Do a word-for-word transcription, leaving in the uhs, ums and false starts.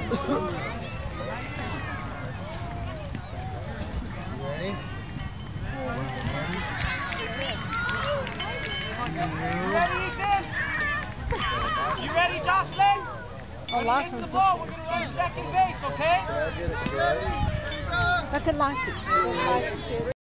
You ready, Jocelyn? Oh, Lawson's the ball. We're going to run second base, okay? Look at Lawson.